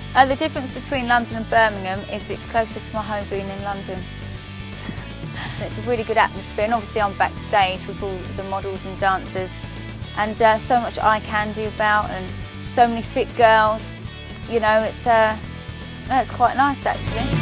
The difference between London and Birmingham is it's closer to my home being in London. It's a really good atmosphere, and obviously I'm backstage with all the models and dancers, and so much eye candy about, and so many fit girls. You know, it's quite nice actually.